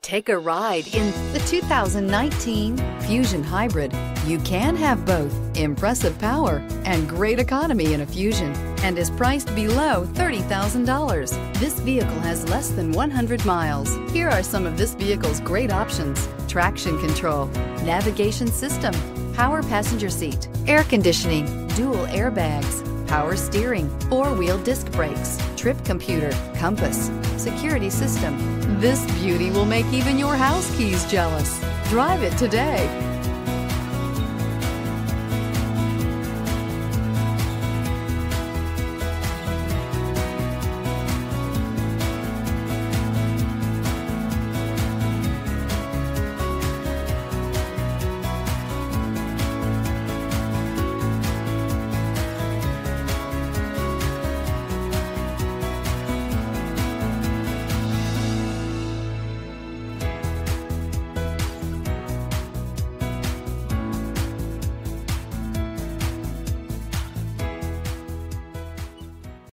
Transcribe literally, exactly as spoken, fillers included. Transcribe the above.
Take a ride in the two thousand nineteen Fusion Hybrid. You can have both impressive power and great economy in a Fusion, and is priced below thirty thousand dollars. This vehicle has less than one hundred miles. Here are some of this vehicle's great options: traction control, navigation system, power passenger seat, air conditioning, dual airbags, power steering, four-wheel disc brakes, trip computer, compass, security system. This beauty will make even your house keys jealous. Drive it today.